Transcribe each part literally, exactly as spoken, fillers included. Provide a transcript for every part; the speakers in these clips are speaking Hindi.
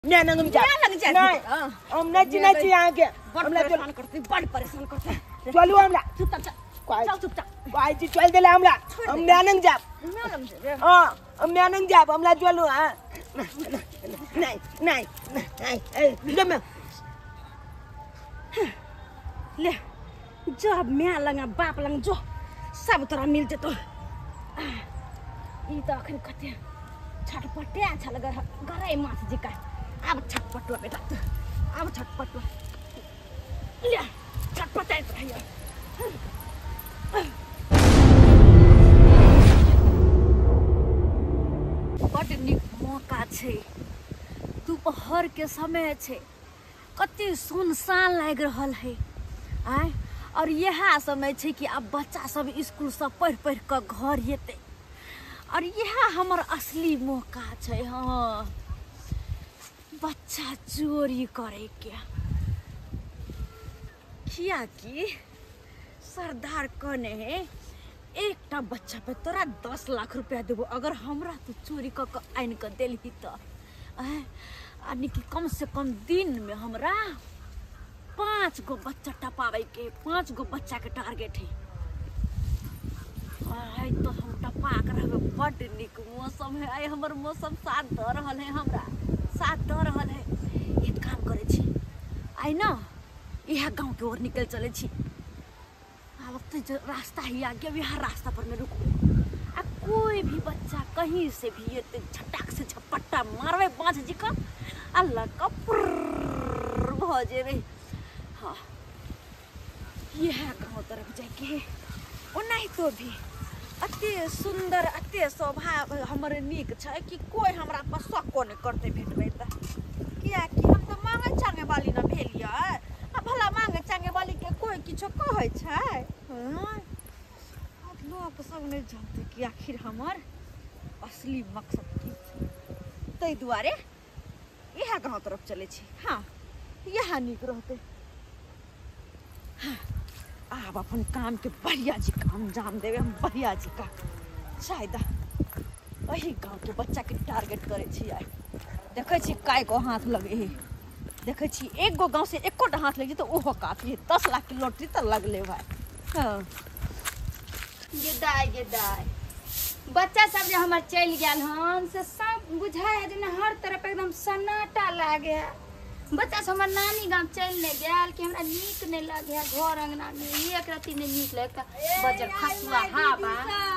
मैं नंगम जा लग जा नहीं हम नच नच यहाँ के हमला परेशान करते बड़ परेशान करते चलो हमला चुप चुप चल चुप चुप कोई चीज चल देला हमला हम नंग जा हां हम नंग जा हमला चलो हां नहीं नहीं नहीं ले मैं ले जब मैं लंगा बाप लंग जो सब तोरा मिलते तो ई तो अखन कते छटपटे अच्छा लगा गराई माछ जी का अब छटपटवा बेटा अब छटपटवा ले छटपटाइत रहियो बड़ नीक मौका छै दोपहर के समय छै कते सुनसान लाग रहल है आय और यह समय छै कि अब बच्चा सब स्कूल से पढ़ पढ़ के घर जेते और यह हमर असली मौका छै हाँ बच्चा चोरी करे के किया कि सरदार कहने है एक बच्चा पे तोरा दस लाख रुपया देबो अगर हमरा तू चोरी क के आइन के देलही त यानी कि कम से कम दिन में हमरा पांच गो बच्चा टपावे के पांच गो बच्चा के टारगेट है आई तो हम टपा कर रहबे बड़ निक मौसम है आई हमर मौसम साथ द रहल है हमरा साथ द रहल है एक काम करे छी आई ना यह गांव के ओर निकल चले छी अब तो जो रास्ता ही आगे यहाँ रास्ता पर में रुको अब कोई भी बच्चा कहीं से भी ये झटाक से झपट्टा मारवे बांझ जी का अल्लाह का भ जेबे हाँ यह गांव तरफ जाके ओ नहीं तो भी अते सुंदर अते स्वभाव हमर नीक छै कि कोई हमरा पर शको नहीं करते भेटबे त किया कि हम तो मांगे चांगे वाली न भेलिया आ भला मांगे चांगे वाली के कोई किछो कहै छै हां अब लोग सब नहीं जानते कि आखिर हमर असली मकसद की छै तै दुआरे यह गांव तरफ चले छी हां यह नीक रहते हाँ अब अपन काम के बढ़िया जी काम जाम देवे हम बढ़िया जी का शायद वही गांव के बच्चा के टारगेट करे छी आइ देखे छी काय को हाथ लगे है देखे छी एक गो गांव से एको हाथ लगे तो ओहो काफी है दस लाख की लॉटरी तो लगले भाई हां ये दाई ये दाई बच्चा सब जे हमर चल गेल हन से सब बुझाय जे हर तरफ एकदम सन्नाटा लागे बच्चा सब हमर नानी गांव चल ने गेल कि हमरा नीक नहीं लगे घर अंगना में एक राती नहीं नीक लगे बजर खसुआ हवा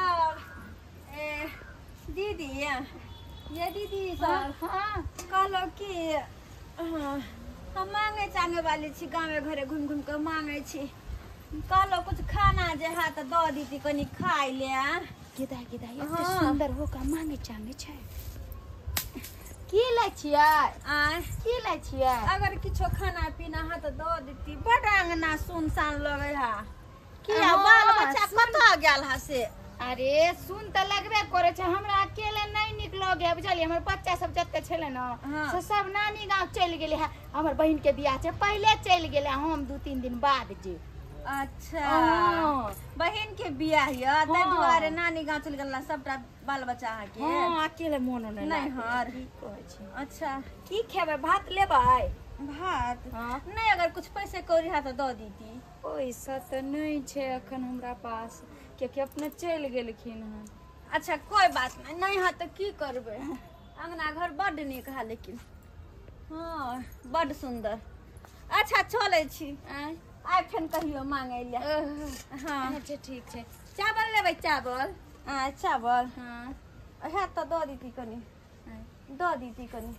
ए दीदी ये दीदी सब हां कहलो कि हम मांगे चांगे वाली छी गाँव घरे घूम घूम के मांगे छी कहलो कुछ खाना जे है तो दो दीदी कनी खाई ले गेदा गेदा एते सुंदर हो का मांगे चांगे छै की लै छियै आ की लै छियै अगर किछो खाना पीना है तो दो दीदी बड़ अंगना सुनसान लगे है की बाल बच्चा कत गेल है से अरे सुन त लगबे करे छै हमरा अकेले नहीं निक लगे बुझलिए हमर बच्चा सब जत्ते छले न से सब नानी गांव चल गेले है हमर बहिन के बियाह छै पहले चल गेले हम दो तीन दिन बाद जे अच्छा बहन के बियाह है तै दुआरे नानी गांव चल गेला सबटा बाल बच्चा है के हां अकेले मोन नहीं नहीं हर की कहै छै अच्छा की खेबे भात लेबै भात हां नहीं अगर कुछ पैसे कौड़ी है तो दो दीदी पैसा तो नहीं छै अखन हमरा पास क्योंकि अपने चल गेलखिन हन अच्छा कोई बात नहीं नहीं है तो की करबे अंगना घर बड़ नीक है लेकिन हां बड़ सुंदर अच्छा चले छी आइ फेन कहियो मांगे ले हां अच्छा ठीक छै चावल लेबै चावल हां चावल हां है तो दो दीदी कनी दो दीदी कनी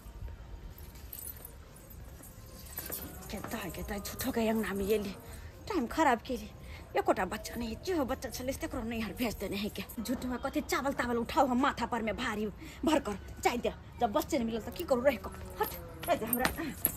केता केता झूठो के अंगना में एली टाइम खराब केली एकोटा बच्चा नहीं जो बच्चा छले तकरो नहीं हर भेज देने है के झूठ में कथि चावल तावल उठाओ हम माथा पर में भारी भर कर चाय दे जब बच्चे नहीं मिलल त की करू रह को हट दे दे हमरा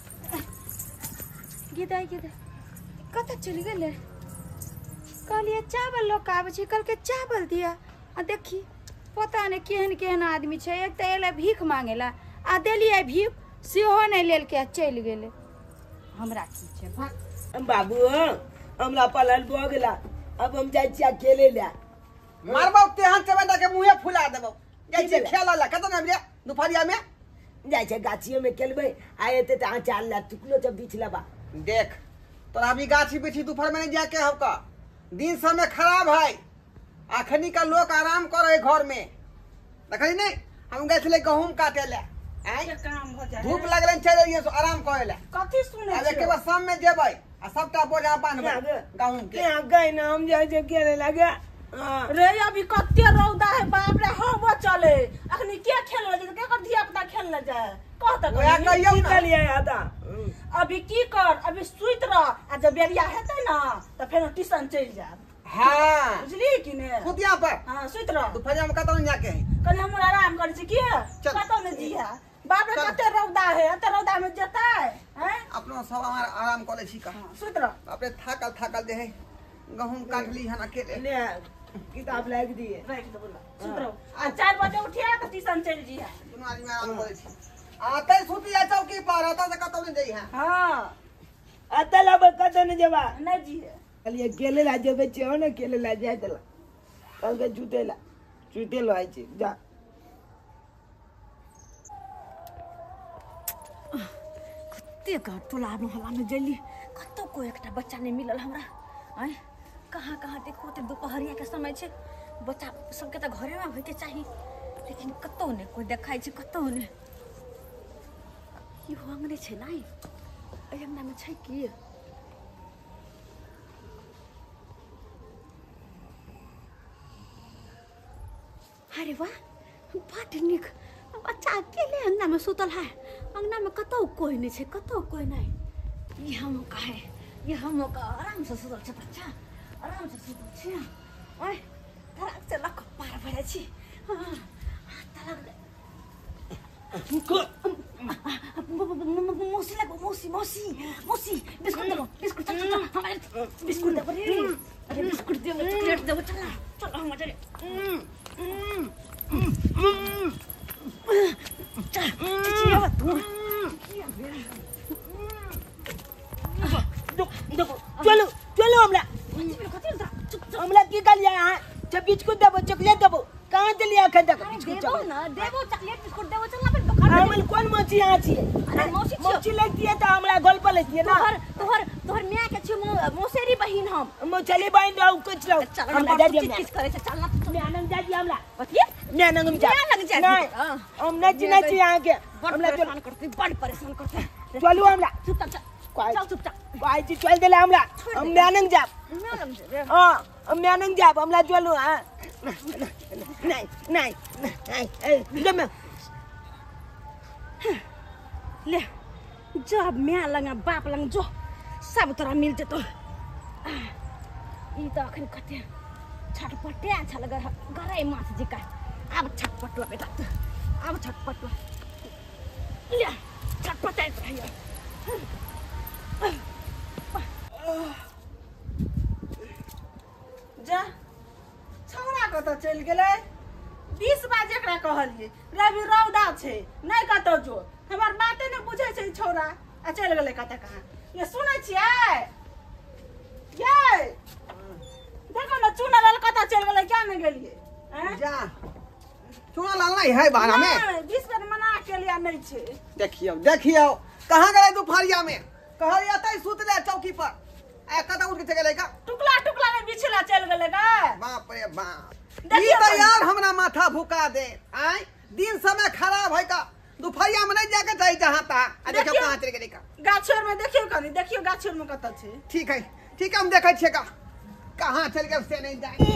गेदा गेदा कत चली गेले कहलिए चावल लोग आबै छै कल के चावल दिया आ देखी पता नहीं केहन केहन आदमी छै एक त एले भीख मांगेला आ देलिए भीख सेहो नहीं लेल के चल गेले हमरा की छै भाग बाबू हमरा पलल भ गेला अब हम जाय छी अकेले ले मारबो तेहन चबेदा के मुंहे फुला देबो जाय छी खेला ला कत ना रे दुपहरिया में जाय छे गाछिए में खेलबे आए ते ता चाल ला टुकलो जब बीच लबा देख तोरा अभी गाछी बिछी दोपहर में नहीं जाके होका दिन समय खराब है अखनी का लोग आराम करे घर में देखली नहीं हम गए थे गहूम काटे ले धूप लगले चल रही सो आराम करे ले कथि सुने अब के बाद शाम में जेबै आ सबटा बोझा बांधबै गहूम के यहाँ गए ना हम जाय छे खेले लगे रे अभी कते रौदा है बाप रे हवा चले अखनी के खेल ले के कर धिया पुता खेल ले जाए कहत ओया कहियो ना चलिए आदा अभी की कर अभी सुइत रह आ जब बेरिया हेतै ना त फेर ट्यूशन चल जाब हां बुझली कि ने कुतिया पर हां सुइत रह तू फजा में कतौ जाके कल हम आराम कर छी की कतौ ने जिया बाप रे कते रौदा है एते रौदा में जेतै हैं अपनो सब हमार आराम करे छी का सुइत रह बाप रे थाकल थाकल जे है गहूम काट ली हन अकेले ले किताब लाग दिए राख दे बोला सुइत रह आ चार बजे उठिया त ट्यूशन चल जिया दुनू आदमी आराम करे छी आते सुती जा चौकी पर आता से कतौ नहीं जाई है हां अतला बकत न जबा नहीं जी है अलिए केले ला जबे छो न केले ला जाय तला कल के जूते ला जूते लो आइ छी जा कते घर टोला मोहल्ला में जल्दी कतो को एकटा बच्चा नहीं मिलल हमरा हैं कहाँ कहाँ देखो ते दोपहरिया के समय छे बच्चा सबके त घरे में होइके चाहिए लेकिन कतो ने कोई देखाई छे कतो ने ई होंगरे छे नाही एय हमरा में छै की अरे वाह बड़ नीक बच्चा अकेले अंगना में सुतल है अंगना में कतो कोई नहीं छे कतो कोई नहीं ये हम का है ये हम का आराम से सुतल छे बच्चा आराम से सुतल छे ओए धड़क से लक पार भरे छी हां तलक मौसी लगो मौसी मौसी मौसी बिस्कुट दो बिस्कुट चल चल हमारे बिस्कुट दे रे अरे बिस्कुट दे चॉकलेट दे चल चल हम चले चल चिचिया तू देखो चलो चलो हमरा हमरा की कर लिया हां जब बिस्कुट देबो चॉकलेट देबो कहां चलिए अखन तक बिस्कुट देबो ना देबो चॉकलेट बिस्कुट देबो चल ना फिर दुकान हमल कौन मौसी यहाँ छिए अरे मौसी मौसी लगती है तो हमरा गोल पर लगती है ना तोहर तोहर तोहर मियां के छी मौसेरी बहिन हम मौसली बहन रहू कुछ लो हमरा जा दिया किस करे से चल ना मैं आनंद जा दिया हमरा बतिए मैं आनंद जा मैं लग जा नहीं हम नहीं चिना छी यहां के हमरा परेशान करते बड़ परेशान करते चलो हमरा चुप चल चल चुप चल कोई चीज चल देला हमरा हम मैं आनंद जा मैं लग जा हां हम मैं आनंद जा हमरा चलो हां नहीं नहीं नहीं ले मैं ले जब मैं लंगा बाप लंग जो सब तोरा मिल जतो ई त अखन कते छटपटे अच्छा लग गरे माछ जिका अब छटपटवा बेटा अब छटपटवा ले छटपटे रहियो जा छौरा कत चल गेलै बीस बार जकरा कहलिए रवि रौदा छे नहीं कतो जो हमर बाते ने बुझे छै छौरा आ चल गेलै कत कहाँ ये सुनै छियै ये देखो ना चुना लाल कत चल गेलै क्या नहीं गेलिए हैं जा चुना लाल नहीं है बारा में बीस बार मना के लिया नहीं छे देखियो देखियो कहां गए दोपहरिया में कहलिया तै सुत ले चौकी पर आ कत उठ के चले का टुकला टुकला में बिछला चल गेलै गा बाप रे बाप ई तो यार हमरा माथा भुका दे आय दिन समय खराब है का दोपहरिया में नहीं जाके चाहिए जहां ता आ देखो कहां चले गेले का गाछोर में देखियो कनी देखियो गाछोर में कत छे ठीक है ठीक है हम देखै छियै का कहां चल गए से नहीं जाए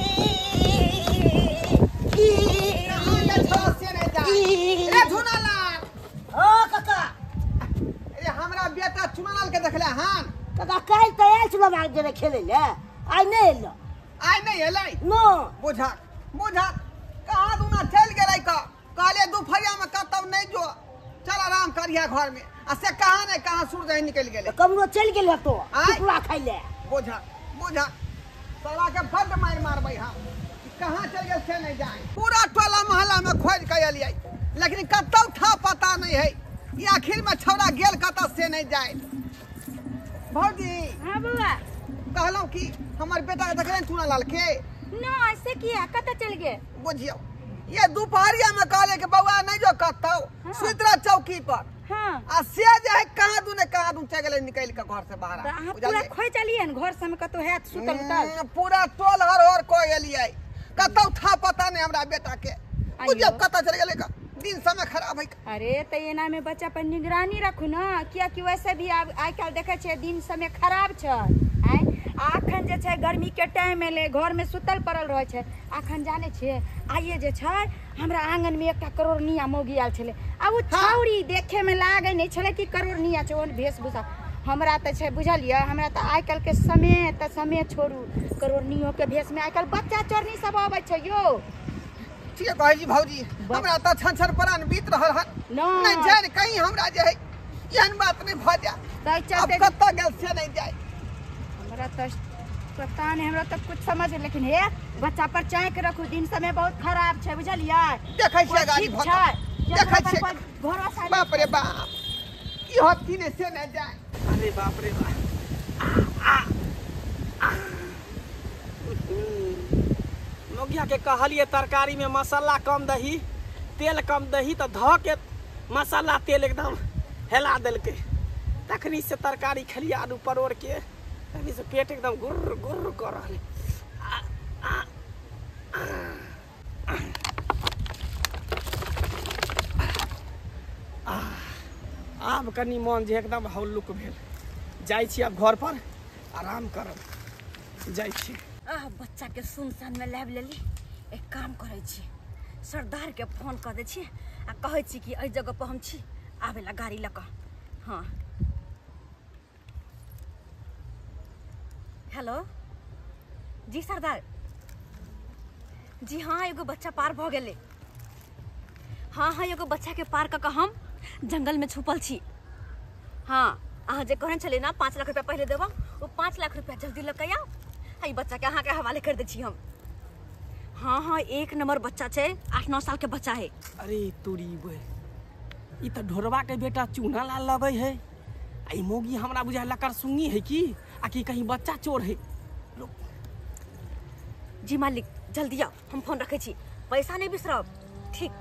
कहां गए छो से नहीं जाए रे झुनालाल ओ काका अरे हमरा बेटा चुनालाल के देखले हां काका काल तैयार छलो भाग जे खेले ले आई नहीं एलो आई नहीं एलै नो बुझा बुझा कहां दुना चल गेलै का काले दोपहरिया में कतौ नहीं जो चल आराम करिया घर में आ से कहां नहीं कहां सूरज ही निकल गेले कमरो चल गेल तो आय? टुकड़ा खाइ ले बुझा बुझा साला के बड मार मारबै हम कहां चल गेल से नहीं जाए पूरा टोला मोहल्ला में खोज के एलियै लेकिन कतौ था पता नहीं है ये आखिर में छौड़ा गेल कत से नहीं जाए भौजी हां बुआ कहलौ कि हमर बेटा के देखले चुना लाल के ना ऐसे किया कत चल गए बुझियो ये दोपहरिया में कहले के बउआ नहीं जो कतौ सुतरा चौकी पर हां आ से जे है कहां दूने कहां दू चल गेले निकल के घर से बाहर त अहाँ पूरा खोइ चलिए न घर से कतो है सुतल उतल पूरा टोल हर हर को गेलिए कतौ था पता नहीं हमरा बेटा के मुझे कता चल गेले का दिन समय खराब है। अरे त एना में बच्चा पर निगरानी रखू ना किया कि वैसे भी आइ काल देखे छे दिन समय खराब छ आइ आखन जे छे गर्मी के टाइम में ले घर में सुतल पड़ल रह छे आखन जाने छे आइए जे छे हमरा आंगन में एकटा करोड़निया मौगी आल छले अब उ छौरी देखे में लागे नहीं छले कि करोड़निया छ ओन वेशभूषा हमरा त छे बुझलिए हमरा त आइ काल के समय त समय छोड़ू करोड़नियों के भेष में आइ काल बच्चा चोरनी सब आबै छ यो ठीक है जी भौजी हमरा त छन छन प्राण बीत रहल है नहीं जान कहीं हमरा जे है एहन बात नहीं भ जा तै चलते अब कत्ता गेल से नहीं जाए हमरा त पता नहीं हमरा त कुछ समझ लेकिन हे बच्चा पर चाय के रखू दिन समय बहुत खराब छे बुझलिए देखै छै गाड़ी भत देखै छै भरोसा बाप रे बाप ई हत्ती ने से नहीं जाए अरे बाप रे बाप मोगिया के कहलिए तरकारी में मसाला कम दही तेल कम दही तो ध के मसाला तेल एकदम हिला देलके तखनी से तरकारी खलिए आलू परोड़ के तखनी से पेट एकदम गुर्र गुर्र कर रहले आब कनी मन जे एकदम हल्लुक भेल जाइ छी अब घर पर आराम करब जाइ छी आह बच्चा के सुनसान में लाब लेली एक काम करे छी सरदार के फोन कर दे छी आ कहे छी कि एई जगह पर हम छी आवेला गाड़ी लक हाँ हेलो जी सरदार जी हाँ एगो बच्चा पार भ गेले हाँ हाँ एगो बच्चा के पार क हम जंगल में छुपल छी हाँ अहाँ जे कहने छले ना पाँच लाख रुपया पहले देबो वो पाँच लाख रुपया जल्दी लग आउ आई बच्चा के अहाँ के हवाले कर दे छी हम हाँ हाँ एक नंबर बच्चा छे आठ नौ साल के बच्चा है अरे तोरी बे ई त ढोरवा के बेटा चूना लाल लगे है आई मोगी हमरा बुझा लकर सुंगी है कि आ कि कहीं बच्चा चोर है जी मालिक जल्दी आओ हम फोन रखे छी पैसा नहीं बिसरब ठीक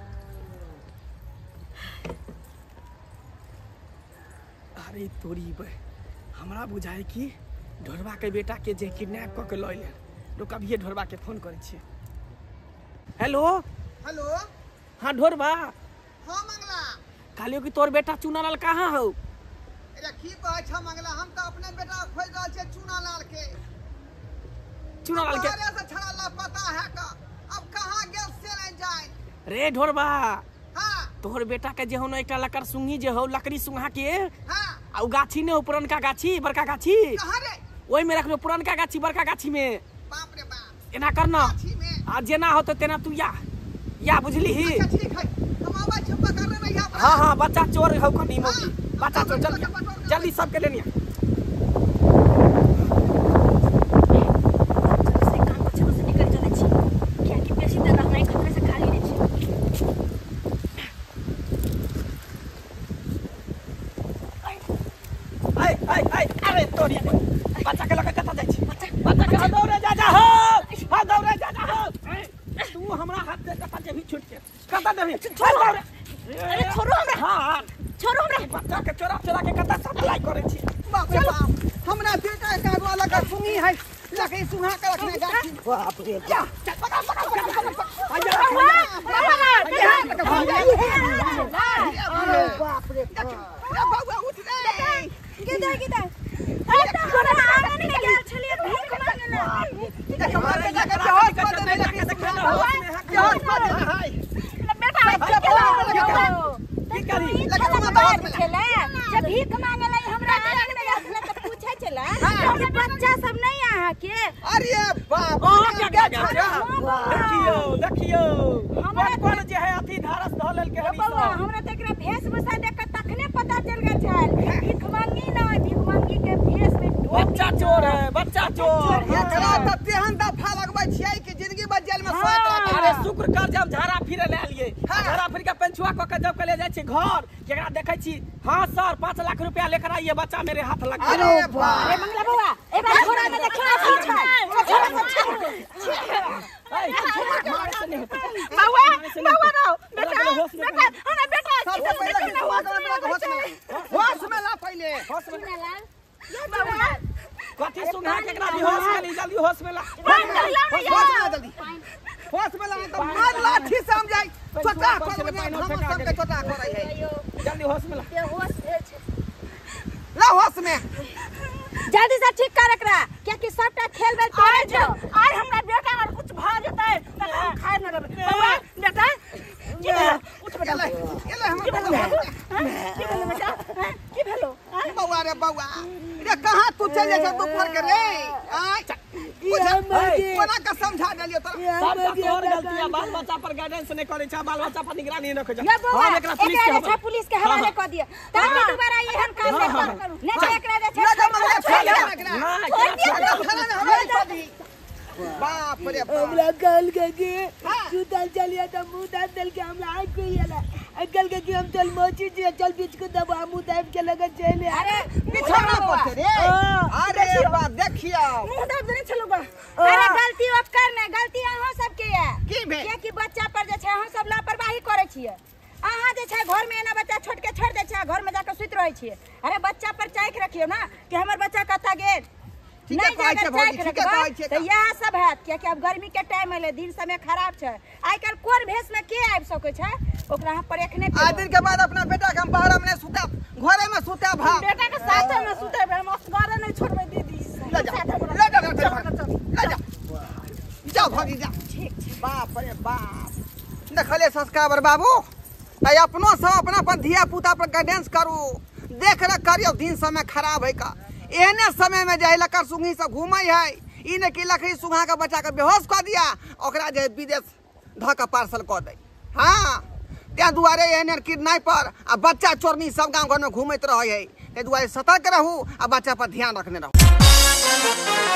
अरे तोरी बे हमरा बुझाए कि ढोरवा के बेटा के जे किडनैप क के लय ले लोग अभी ढोरवा के फोन करे छी हेलो हेलो हाँ ढोरवा हां मंगला कहलियो कि तोर बेटा चूना लाल कहाँ हो अरे की कहै छ मंगला हम त अपने बेटा खोज रहल छे चूना लाल के चूना लाल के अरे से छड़ा ला पता है का अब कहां गेल से नहीं जाए रे ढोरवा हां तोहर बेटा के जे हो एकटा लकर सुंगी जे हो लकड़ी सुंघा के हां आ उ गाछी ने पुरनका गाछी बड़का गाछी कहां रे ओइ में रखबे पुरनका गाछी बड़का गाछी में बाप रे बाप एना करना गाछी में आ जेना होते तेना तू या या बुझली ही अच्छा ठीक है हम आवा छ पकड़ रहे यहां पर हां हां बच्चा चोर हो कनी मोगी बच्चा चोर जल्दी जल्दी सब के लेनिया से काम को चलो से निकल चले छी क्या कि पेशी दे रहना खतरे से खाली नहीं छी आई आई आई अरे तोरी बच्चा के लगे कता जाई छी बच्चा बच्चा के दौड़े जा जा हो हां दौड़े जा जा हो तू हमरा हाथ दे कता जे भी छूट के कता देबी छोड़ो अरे छोड़ो हमरा हां छोड़ो हमरा बच्चा के चोरा चोरा के कता सप्लाई करे छी बाप रे बाप हमरा बेटा का वाला का सुनी है लकड़ी सुहा के रखने गाछी बाप रे जा चल पकड़ पकड़ पकड़ पकड़ अरे बाप रे अरे बाबा उठ रे किधर किधर अरे थोड़ा आंगन में गेल छलिए भीख मांगेला देख मारे जा के होश पर दे के देखना होश पर दे हाय बेटा चलो की करी लगे बात चले जब भीख मांगेला हमरा आंगन में जाके त पूछे चला ये बच्चा सब नहीं आहा के अरे बाप ओ क्या क्या देखियो देखियो हमरा कोन जे है अथी धारस धलल के हनी बाबा हमरा त एकरा भेषभूषा देख के तखने पता चल गेल छल भीख मांगी ना भीख मांगी के भेष में बच्चा चोर है बच्चा चोर एकरा त तेहन दफा लगबै छियै कि जिंदगी भर जेल में सोइत रहत अरे शुक्र कर जब झाड़ा फिरे ले आलिए झाड़ा फिर के पेंचुआ क के जब के ले जाय छी घर केकरा देखै छी हां सर पाँच लाख रुपया लेकर आइए बच्चा मेरे हाथ लग गया अरे बाप अरे मंगला बाबा एक बार छोड़ा में देखा की छल मारे से नहीं होता बउआ मारे से नहीं बउआ होता। रहो बेटा चलो, होश में बेटा हमरा बेटा सबसे पहले कि होश में ला होश में होश में ला पहले होश में ये बउआ कथी सुना केकरा भी होश में नहीं जल्दी होश में ला होश में ला जल्दी होश में ला तो मार लाठी से हम जाई छोटा कर हम सब के छोटा कर है जल्दी होश में ला ये होश है ला होश में जल्दी से ठीक कर एकरा क्या कि सबटा खेल बेल तोड़े आज जो आज हमरा बेटा अगर कुछ भ जतै त हम खाए न देबै बउआ बेटा की भेलो उठ बेटा एले एले हम की भेलो बेटा की भेलो बउआ रे बउआ रे कहां तू चल जा दोपहर के रे आय कोना का समझा देलियो तोरा सब तोर गलती है बाल बच्चा पर गाइडेंस नहीं करे छै बाल बच्चा पर निगरानी न करे ये बउआ हम एकरा पुलिस के एकरा हवाले पुलिस के हवाले कर दिया ताकि दोबारा एहन काम नहीं करू नहीं तो एकरा जे छै बाप रे बाप हमरा कल के के सुतल चलिए तो मुंह दाब देल के हमरा आँख को येला कल के कि हम चल मोची जे चल बीच को दबा मुंह दाब के लगे चले अरे बिछोना पड़ते रे अरे बा देखियो मुंह दाब देने छलो बा अरे गलती ओकर नहीं गलती अहाँ सबके है की भेल किया कि बच्चा पर जे छै अहाँ सब लापरवाही करे छियै अहाँ जे छै घर में एना बच्चा छोड़ के छोड़ दे छै घर में जाकर सुत रहे छियै अरे बच्चा पर चाइक रखियो ना कि हमर बच्चा कता गेल नहीं जाकर चाइक रखबा तो यह सब है क्या कि अब गर्मी के टाइम में दिन समय खराब छै आइ कल कोन भेष में के आबि सकै छै ओकरा हम पर एखने आज दिन के बाद अपना बेटा के हम बाहर में सुता घरे में सुता भा बेटा के साथ में सुतेबै हम घरे नहीं छोड़बै दीदी ले जा ले जा ले जा जाओ भागी जा ठीक बाप रे बाप देखले संस्कार बाबू तै अपनो सब अपना पर धिया पुता पर गाइडेंस करू देख रख करियो दिन समय खराब है का एहने समय में जे लकर सुंगी सब घूमै है ई ने कि लकड़ी सुंघा के बच्चा के बेहोश कर दिया ओकरा जे विदेश ध के पार्सल कर दे हां त्या दुआरे एहने किडनैपर आ बच्चा चोरनी सब गांव घर में घूमैत रहे है ते दुआरे सतर्क रहू आ बच्चा पर ध्यान रखने रहू।